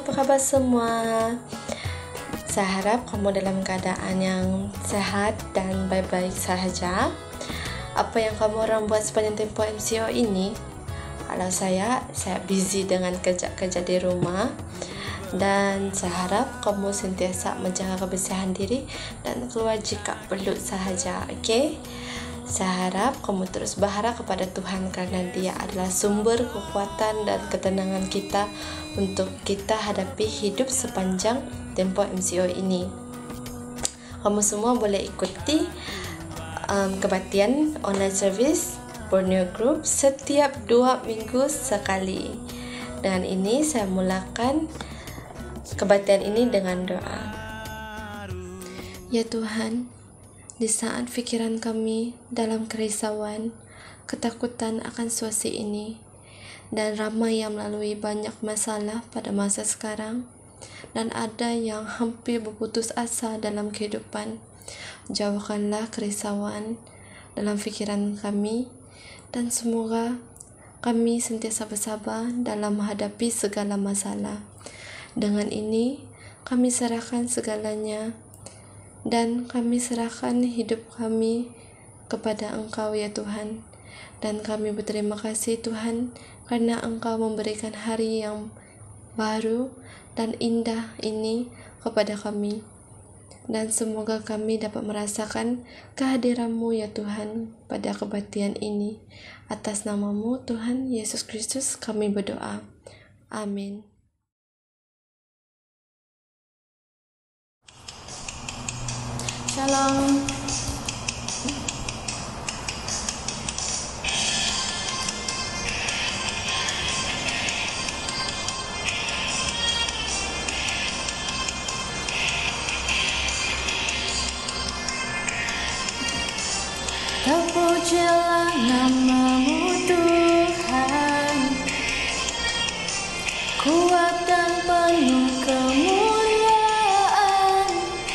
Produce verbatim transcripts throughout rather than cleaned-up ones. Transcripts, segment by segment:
apa kabar semua? Saya harap kamu dalam keadaan yang sehat dan baik-baik sahaja. Apa yang kamu orang buat sepanjang tempoh M C O ini? Kalau saya, saya busy dengan kerja-kerja di rumah. Dan saya harap kamu sentiasa menjaga kebersihan diri dan keluar jika perlu sahaja, okey? Saya harap kamu terus berharap kepada Tuhan kerana Dia adalah sumber kekuatan dan ketenangan kita untuk kita hadapi hidup sepanjang tempoh M C O ini. Kamu semua boleh ikuti um, kebaktian online service Borneo Group setiap dua minggu sekali. Dengan ini saya mulakan kebaktian ini dengan doa. Ya Tuhan, di saat fikiran kami dalam kerisauan, ketakutan akan situasi ini, dan ramai yang melalui banyak masalah pada masa sekarang, dan ada yang hampir berputus asa dalam kehidupan, jauhkanlah kerisauan dalam fikiran kami, dan semoga kami sentiasa bersabar dalam menghadapi segala masalah. Dengan ini, kami serahkan segalanya, dan kami serahkan hidup kami kepada Engkau ya Tuhan. Dan kami berterima kasih Tuhan kerana Engkau memberikan hari yang baru dan indah ini kepada kami. Dan semoga kami dapat merasakan kehadiran-Mu ya Tuhan pada kebaktian ini. Atas nama-Mu Tuhan Yesus Kristus kami berdoa. Amin. Shalom. Terpujilah nama-Mu Tuhan, kuat dan penuh kemuliaan.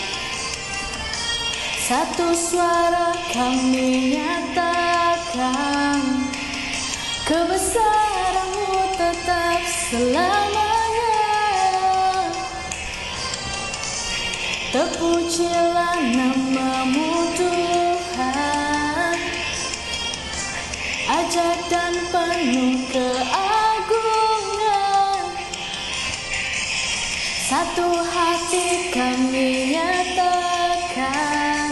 Satu suara kami nyatakan, kebesaran-Mu tetap selamanya. Terpujilah nama-Mu Tuhan, ajaib dan penuh keagungan. Satu hati kami nyatakan,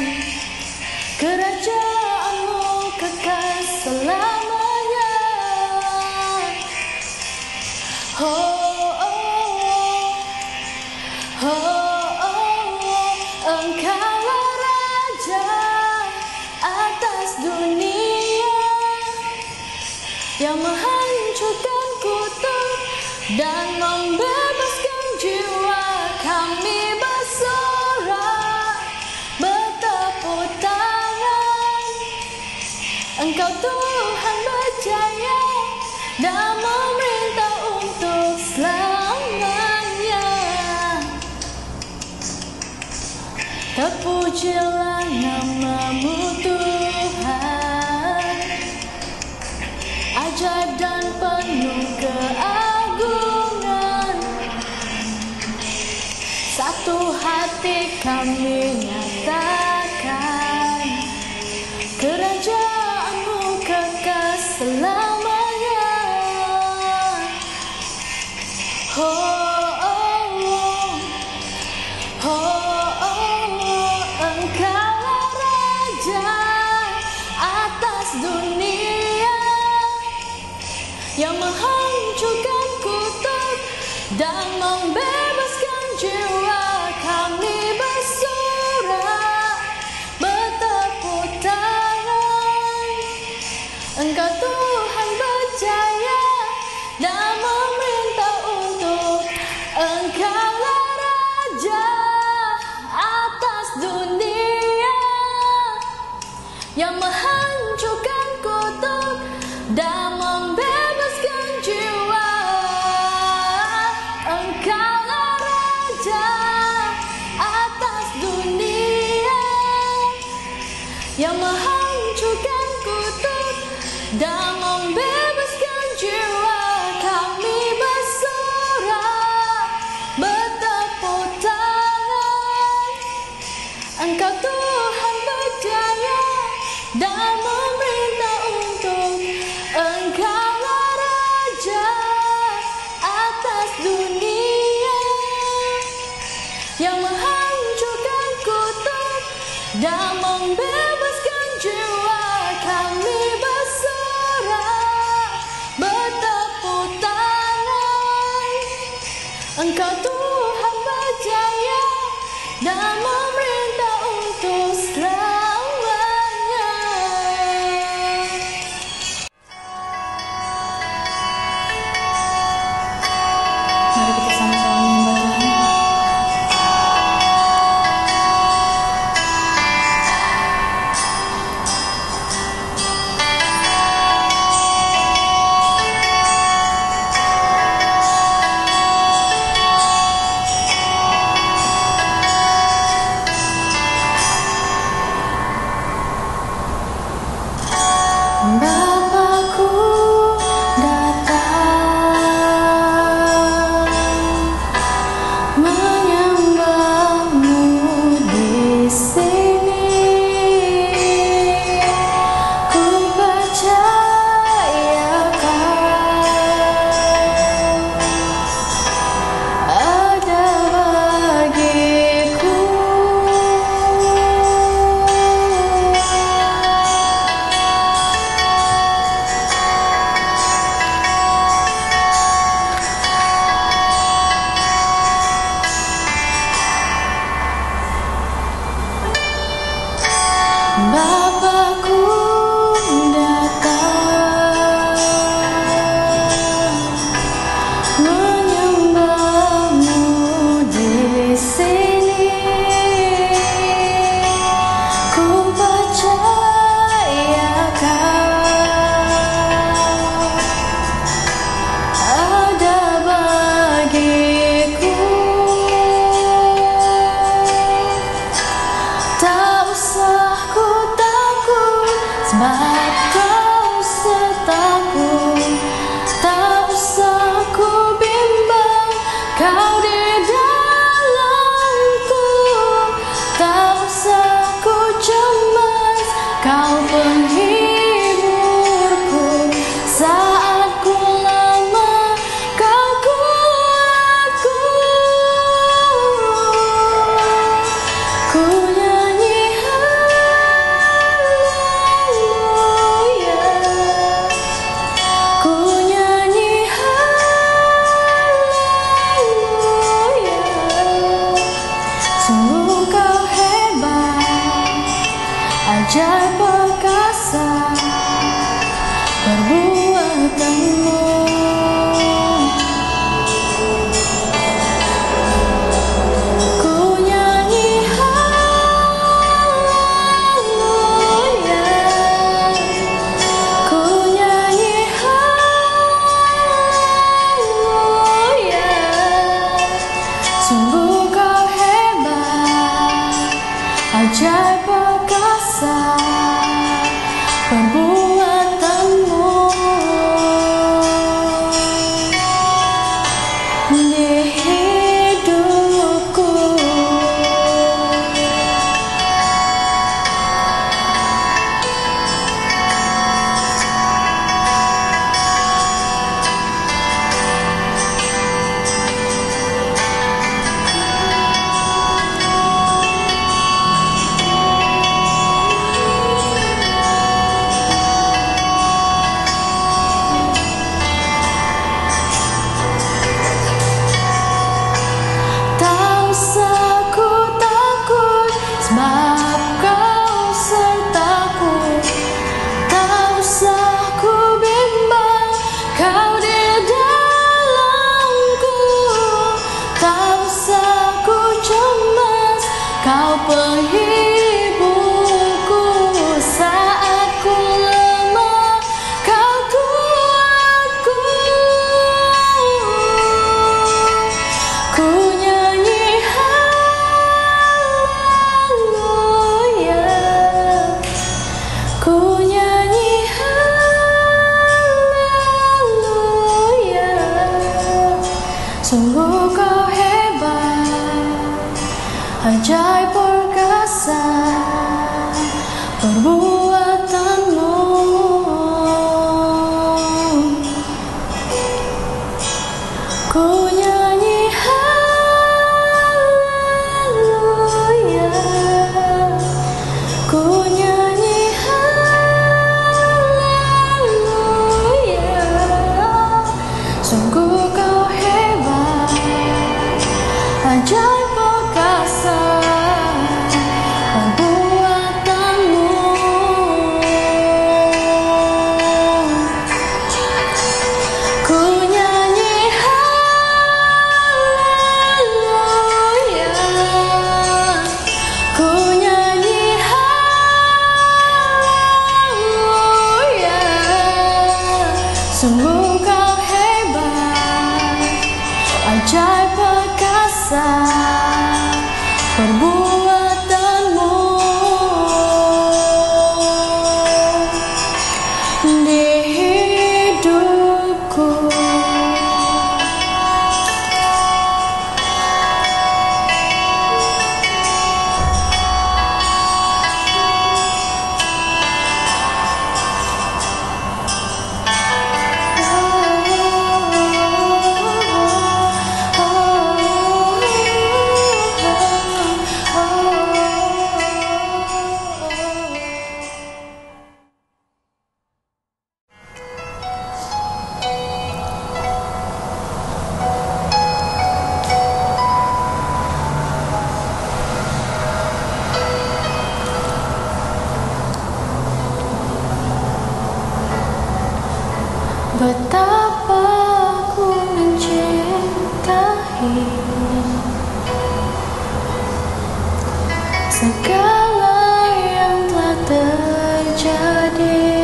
kerajaan-Mu kekal selamanya. Oh, oh, oh, oh, oh, Engkaulah Raja atas dunia, yang menghancurkan kutub dan membebaskan jiwa. Kami bersorak, bertepuk tangan. Engkau Tuhan berjaya dan memerintah untuk selamanya. Terpujilah nama-Mu Tuhan, ajaib dan penuh keagungan. Satu hati kami nyatakan, kerajaan-Mu kekal selamanya. Oh, oh, oh, oh, oh, oh, Engkaulah Raja atas dunia, yang menghancurkan kutub dan membebaskan jiwa. Kami bersorak, bertepuk tangan. Engkau Tuhan berjaya dan memerintah untuk. Engkaulah Raja atas dunia, yang menghancurkan kutub dan membebaskan jiwa. Engkaulah Raja atas dunia, yang menghancurkan kutub dan membebaskan jiwa. Kami bersorak, Bapakku datang menyembahmu di sini. Ku percayakan ada bagiku. Bapakku datang menyembahmu di sini. Ku percayakan ada bagiku. Tak usah ku takut, sebab kau sertaku. Tak usah ku bimbang, kau di dalamku. Tak usah ku cemas, kau penghiburku. Saat ku lemah, kau kuatku. Ku nyanyi haleluya, ku nyanyi haleluya. Sungguh kau hebat, ajaib perkasa perbuatanmu. Ku nyanyi haleluya, ku nyanyi haleluya. Sungguh kau hebat, ajaib perkasa perbuatanmu. Di hidupku tak usah ku takut, sebab kau sertaku. Tak usah ku bimbang, kau di dalamku. Tak usah ku cemas, kau penghiburku. Saat ku lemah, kau kuatku. Ku nyanyi haleluya, ku nyanyi haleluya. Sungguh kau hebat, ajaib perkasa perbuatanmu. Ku nyanyi haleluya, ku nyanyi haleluya. Sungguh kau hebat, ajaib perkasa perbuatanmu. Betapa ku mencintai segala yang telah terjadi.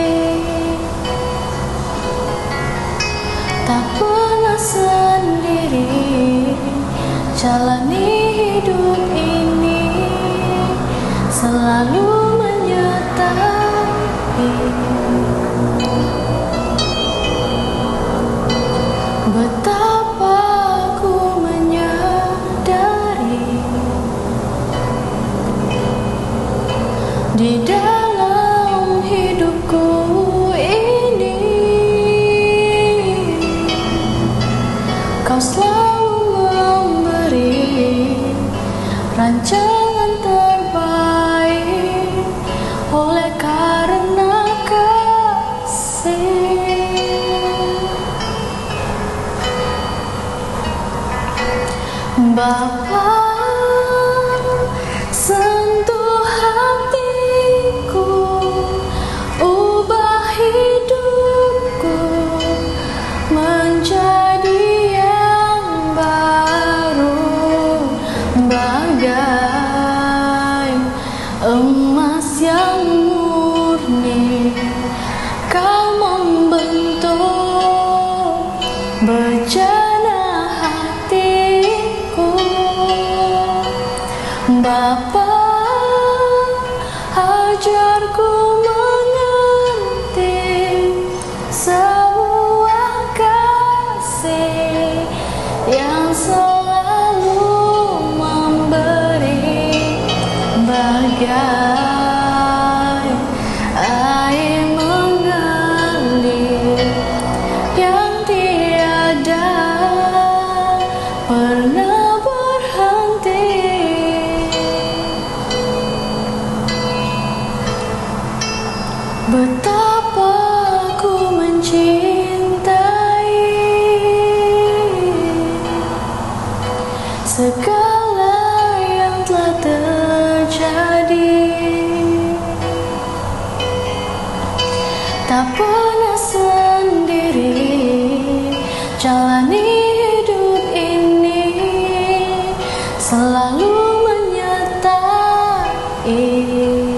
Tak pernah sendiri jalani hidup ini, selalu menyertai. Betapa ku menyadari di dalam hidupku ini Kau selalu memberi rancangan terbaik oleh karena kasih. Bapa, sentuh hatiku, ubah hidupku menjadi yang baru, bagai emas yang murni. Kau membentuk bejana hatiku. Bapa, ajarku mengerti sebuah kasih yang selalu memberi, bagai air mengalir yang tiada pernah berhenti. Betapa ku mencintai segala yang telah terjadi. Tak pernah sendiri jalani hidup ini, selalu menyertai.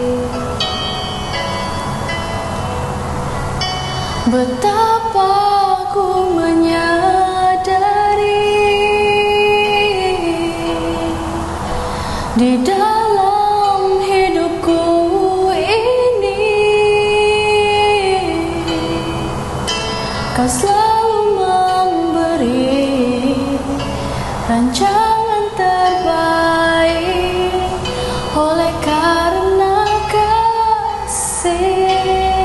Betapa ku menyadari di dalam hidupku ini Kau selalu memberi rancangan terbaik oleh karena kasih.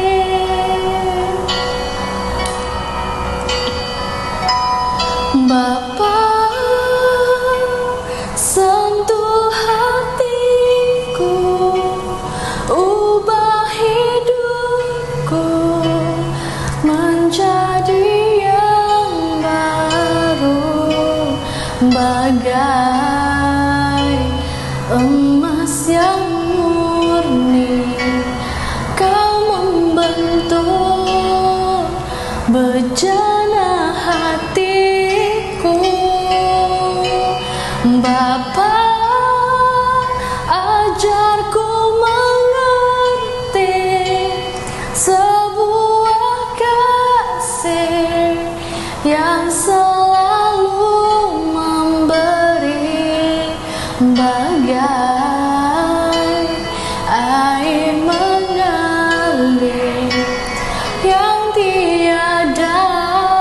Bapa, sentuh hatiku, ubah hidupku menjadi yang baru, bagai emas yang murni. Kau membentuk bejana hatiku. Bapa, ajarku mengerti sebuah kasih yang selalu memberi, bagai air mengalir yang tiada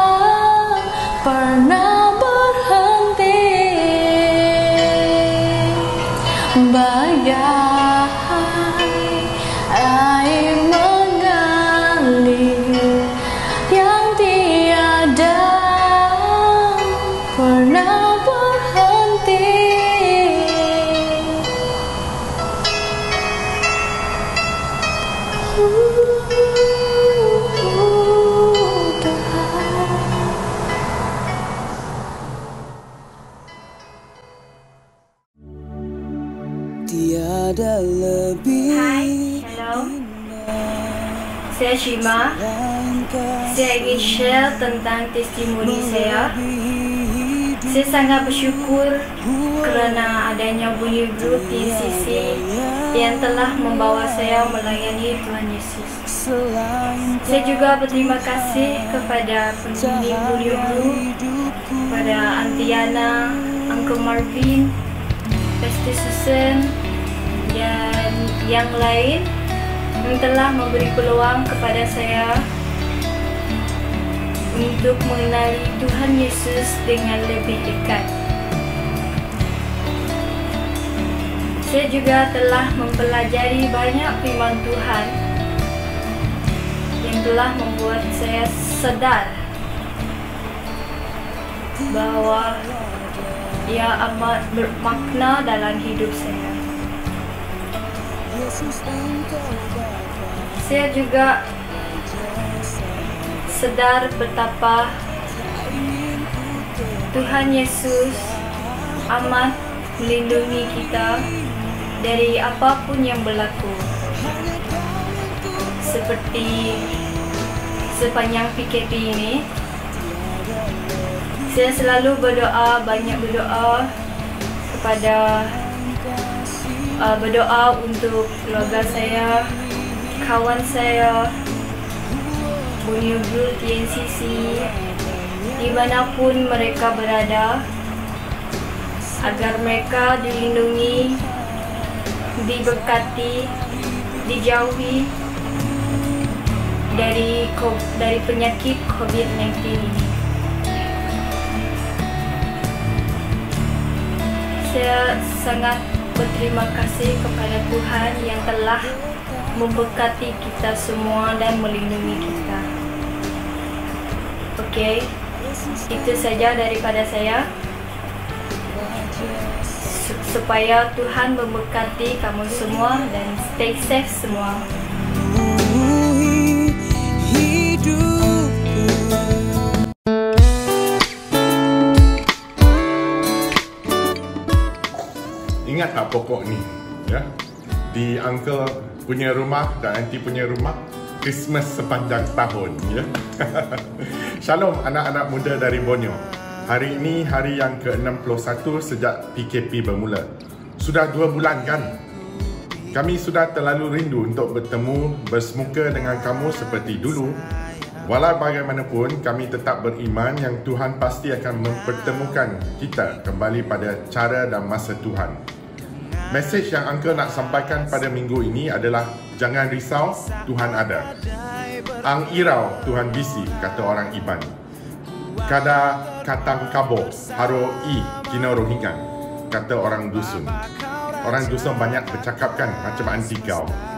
Saya Shima. Saya ingin share tentang testimoni saya. Saya sangat bersyukur kerana adanya Bunyi Group T C C yang telah membawa saya melayani Tuhan Yesus. Saya juga berterima kasih kepada pendiri Bunyi Group, kepada Aunty Yana, Uncle Marvin, Pastor Susan dan yang lain yang telah memberi peluang kepada saya untuk mengenali Tuhan Yesus dengan lebih dekat. Saya juga telah mempelajari banyak firman Tuhan yang telah membuat saya sadar bahawa ia amat bermakna dalam hidup saya. Saya juga sedar betapa Tuhan Yesus amat melindungi kita dari apapun yang berlaku. Seperti sepanjang P K P ini, saya selalu berdoa, banyak berdoa kepada uh, berdoa untuk keluarga saya, kawan saya, Bunyi Group T N C C, dimanapun mereka berada, agar mereka dilindungi, diberkati, dijauhi dari dari penyakit COVID sembilan belas ini. Saya sangat berterima kasih kepada Tuhan yang telah memberkati kita semua dan melindungi kita. Okey, itu saja daripada saya. Supaya Tuhan memberkati kamu semua dan stay safe semua. Ingat tak pokok ni, ya? Di uncle punya rumah dan aunty punya rumah, Christmas sepanjang tahun, ya. Shalom anak-anak muda dari Borneo. Hari ini hari yang ke enam puluh satu sejak P K P bermula. Sudah dua bulan kan? Kami sudah terlalu rindu untuk bertemu, bersemuka dengan kamu seperti dulu. Walau bagaimanapun, kami tetap beriman yang Tuhan pasti akan mempertemukan kita kembali pada cara dan masa Tuhan. Mesej yang Uncle nak sampaikan pada minggu ini adalah jangan risau, Tuhan ada. Ang irau, Tuhan bisi, kata orang Iban. Kada katang kabo, haro i, kina rohingan, kata orang dusun. Orang dusun banyak bercakapkan macam anti kau.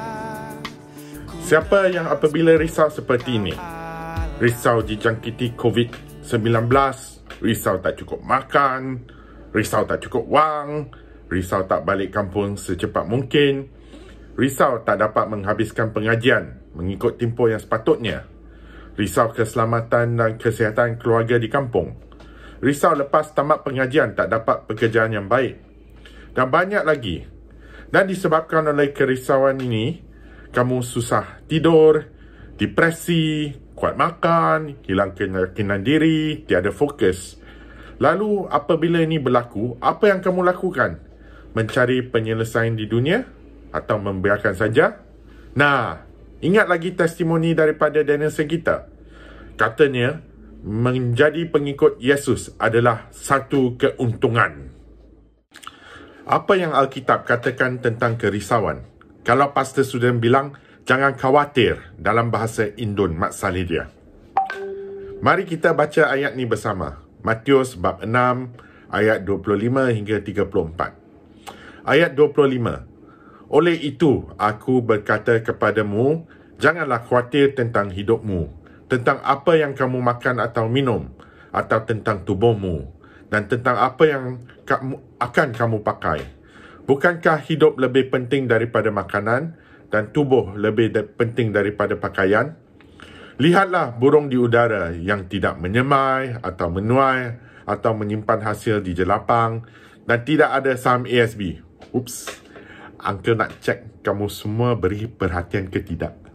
Siapa yang apabila risau seperti ini? Risau dijangkiti COVID sembilan belas, risau tak cukup makan, risau tak cukup wang, risau tak balik kampung secepat mungkin, risau tak dapat menghabiskan pengajian mengikut tempoh yang sepatutnya, risau keselamatan dan kesihatan keluarga di kampung, risau lepas tamat pengajian tak dapat pekerjaan yang baik, dan banyak lagi. Dan disebabkan oleh kerisauan ini, kamu susah tidur, depresi, kuat makan, hilang keyakinan diri, tiada fokus. Lalu apabila ini berlaku, apa yang kamu lakukan? Mencari penyelesaian di dunia atau membiarkan saja? Nah, ingat lagi testimoni daripada Daniel Segita. Katanya, menjadi pengikut Yesus adalah satu keuntungan. Apa yang Alkitab katakan tentang kerisauan? Kalau Pastor sudah bilang, jangan khawatir dalam bahasa Indon Mat Saleh dia. Mari kita baca ayat ni bersama. Matius bab enam, ayat dua puluh lima hingga tiga puluh empat. Ayat dua puluh lima. Oleh itu, aku berkata kepadamu, janganlah khawatir tentang hidupmu, tentang apa yang kamu makan atau minum, atau tentang tubuhmu, dan tentang apa yang kamu, akan kamu pakai. Bukankah hidup lebih penting daripada makanan, dan tubuh lebih de- penting daripada pakaian? Lihatlah burung di udara yang tidak menyemai, atau menuai, atau menyimpan hasil di jelapang, dan tidak ada saham A S B. Ups, Uncle nak cek kamu semua beri perhatian ke tidak, ya?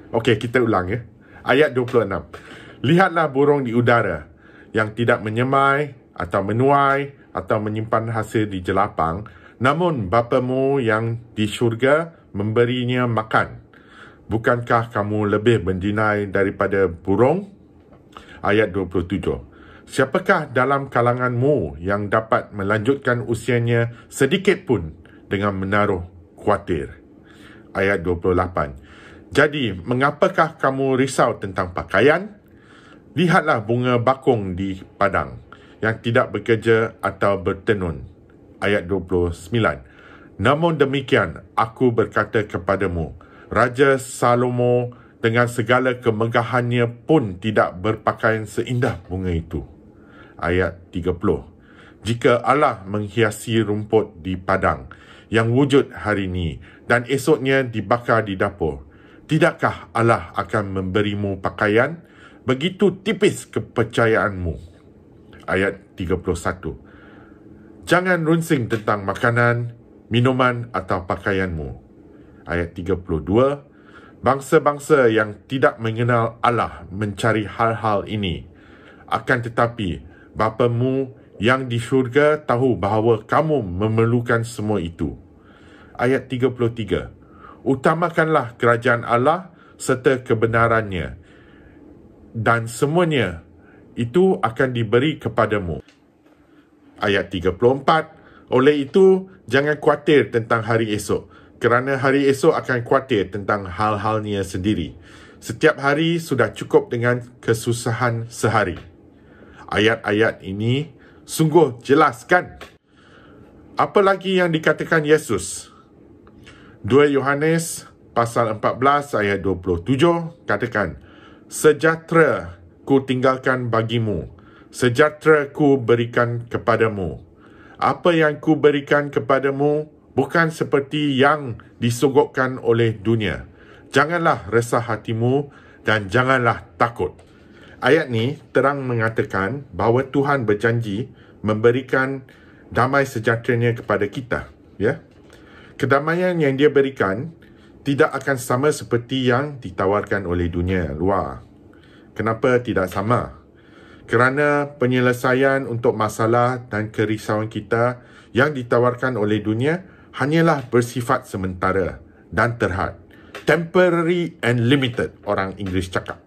Okey, kita ulang ya. Ayat dua puluh enam. Lihatlah burung di udara yang tidak menyemai atau menuai atau menyimpan hasil di jelapang, namun Bapamu yang di syurga memberinya makan. Bukankah kamu lebih berdinai daripada burung? Ayat dua puluh tujuh. Siapakah dalam kalanganmu yang dapat melanjutkan usianya sedikit pun dengan menaruh khawatir? Ayat dua puluh lapan. Jadi, mengapakah kamu risau tentang pakaian? Lihatlah bunga bakung di padang yang tidak bekerja atau bertenun. Ayat dua puluh sembilan. Namun demikian, aku berkata kepadamu, Raja Salomo dengan segala kemegahannya pun tidak berpakaian seindah bunga itu. Ayat tiga puluh. Jika Allah menghiasi rumput di padang yang wujud hari ini dan esoknya dibakar di dapur, tidakkah Allah akan memberimu pakaian? Begitu tipis kepercayaanmu. Ayat tiga puluh satu. Jangan runsing tentang makanan, minuman atau pakaianmu. Ayat tiga puluh dua. Bangsa-bangsa yang tidak mengenal Allah mencari hal-hal ini. Akan tetapi, Bapamu yang di syurga tahu bahawa kamu memerlukan semua itu. Ayat tiga puluh tiga. Utamakanlah kerajaan Allah serta kebenarannya, dan semuanya itu akan diberi kepadamu. Ayat tiga puluh empat. Oleh itu, jangan khawatir tentang hari esok, kerana hari esok akan khawatir tentang hal-halnya sendiri. Setiap hari sudah cukup dengan kesusahan sehari. Ayat-ayat ini sungguh jelas, kan? Apa lagi yang dikatakan Yesus? dua Yohanes pasal empat belas ayat dua puluh tujuh katakan, sejahtera ku tinggalkan bagimu, sejahtera ku berikan kepadamu. Apa yang ku berikan kepadamu bukan seperti yang disogokkan oleh dunia. Janganlah resah hatimu dan janganlah takut. Ayat ni terang mengatakan bahawa Tuhan berjanji memberikan damai sejahteranya kepada kita. Ya, kedamaian yang dia berikan tidak akan sama seperti yang ditawarkan oleh dunia luar. Kenapa tidak sama? Kerana penyelesaian untuk masalah dan kerisauan kita yang ditawarkan oleh dunia hanyalah bersifat sementara dan terhad. Temporary and limited, orang Inggeris cakap.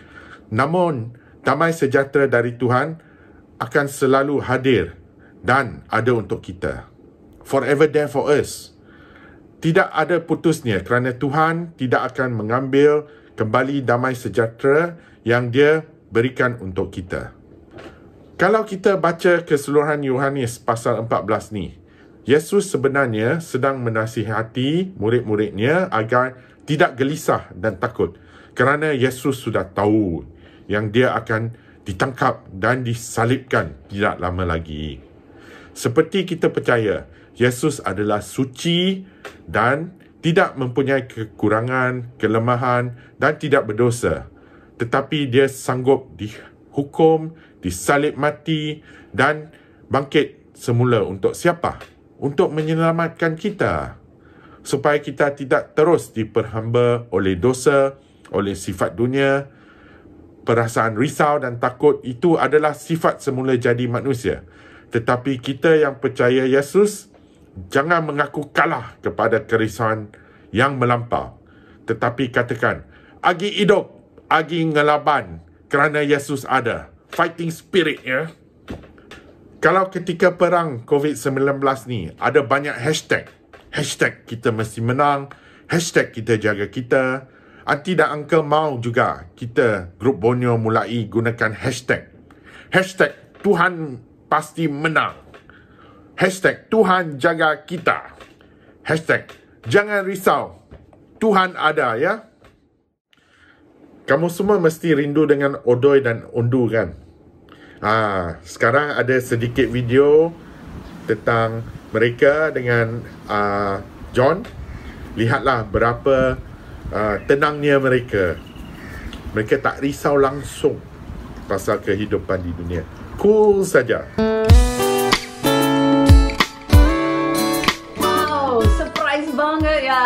Namun, damai sejahtera dari Tuhan akan selalu hadir dan ada untuk kita. Forever there for us. Tidak ada putusnya kerana Tuhan tidak akan mengambil kembali damai sejahtera yang dia berikan untuk kita. Kalau kita baca keseluruhan Yohanes pasal empat belas ni, Yesus sebenarnya sedang menasihati murid-muridnya agar tidak gelisah dan takut, kerana Yesus sudah tahu yang dia akan ditangkap dan disalibkan tidak lama lagi. Seperti kita percaya, Yesus adalah suci dan tidak mempunyai kekurangan, kelemahan dan tidak berdosa. Tetapi dia sanggup dihukum, disalib mati dan bangkit semula untuk siapa? Untuk menyelamatkan kita. Supaya kita tidak terus diperhamba oleh dosa, oleh sifat dunia. Perasaan risau dan takut itu adalah sifat semula jadi manusia. Tetapi kita yang percaya Yesus, jangan mengaku kalah kepada kerisauan yang melampau. Tetapi katakan, agi hidup, agi ngelaban, kerana Yesus ada. Fighting spirit, ya. Kalau ketika perang covid sembilan belas ni, ada banyak hashtag. Hashtag kita mesti menang. Hashtag kita jaga kita. Aunty dan uncle mau juga kita, grup Borneo, mulai gunakan hashtag. Hashtag Tuhan pasti menang. Hashtag Tuhan jaga kita. Hashtag jangan risau, Tuhan ada, ya. Kamu semua mesti rindu dengan Odoi dan Ondu, kan? Ah, sekarang ada sedikit video tentang mereka dengan uh, John. Lihatlah berapa uh, tenangnya mereka. Mereka tak risau langsung pasal kehidupan di dunia. Cool saja. Wow, surprise banget ya.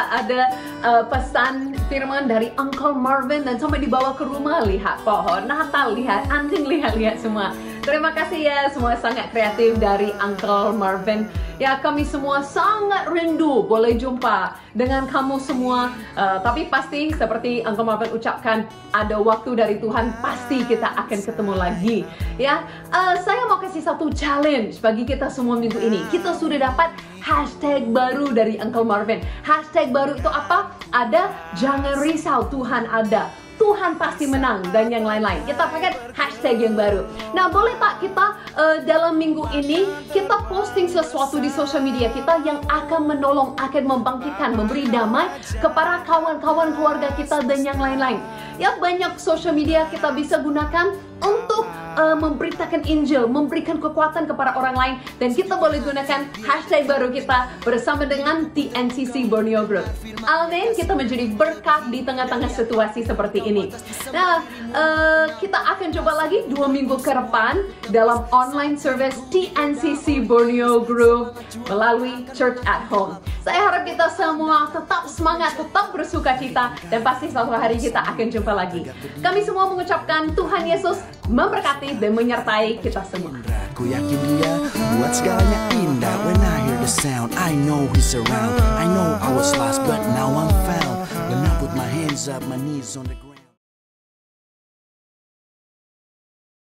juga ada uh, pesan firman dari Uncle Marvin dan sampai dibawa ke rumah. Lihat pohon Natal, lihat anjing, lihat-lihat semua. Terima kasih ya, semua sangat kreatif dari Uncle Marvin. Ya, kami semua sangat rindu boleh jumpa dengan kamu semua. Uh, tapi pasti seperti Uncle Marvin ucapkan, ada waktu dari Tuhan, pasti kita akan ketemu lagi. Ya, uh, saya mau kasih satu challenge bagi kita semua minggu ini. Kita sudah dapat hashtag baru dari Uncle Marvin. Hashtag baru itu apa? Ada jangan risau, Tuhan ada. Tuhan pasti menang dan yang lain-lain. Kita pakai hashtag yang baru. Nah, boleh tak kita uh, dalam minggu ini kita posting sesuatu di sosial media kita yang akan menolong, akan membangkitkan, memberi damai kepada kawan-kawan keluarga kita dan yang lain-lain. Ya, banyak sosial media kita bisa gunakan untuk uh, memberitakan Injil, memberikan kekuatan kepada orang lain, dan kita boleh gunakan hashtag baru kita bersama dengan T N C C Borneo Group. Amin, kita menjadi berkat di tengah-tengah situasi seperti ini. Nah, uh, kita akan coba lagi dua minggu ke depan dalam online service T N C C Borneo Group melalui Church at Home. Saya harap kita semua tetap semangat, tetap bersuka cita, dan pasti suatu hari kita akan jumpa lagi. Kami semua mengucapkan Tuhan Yesus memberkati dan menyertai kita semua. Ku yakin dia buat segalanya indah. When I hear the sound, I know he's around. I know I was lost, but now I'm found. When I put my hands up, my knees on the ground.